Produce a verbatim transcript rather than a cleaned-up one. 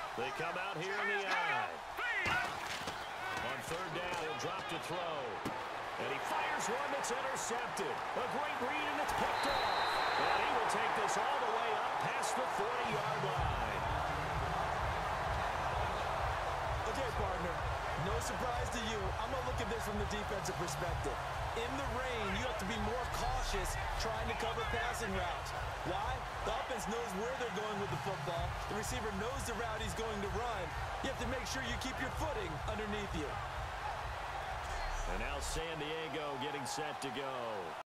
They come out here in the eye. On third down, he'll drop to throw. And he fires one that's intercepted. A great read, and it's picked off. And he will take this all the way up past the forty-yard line. Okay, partner, no surprise to you. I'm going to look at this from the defensive perspective. In the rain, you have to be more cautious trying to cover passing routes. Why? The offense knows where they're going with the football. The receiver knows the route he's going to run. You have to make sure you keep your footing underneath you. And now San Diego getting set to go.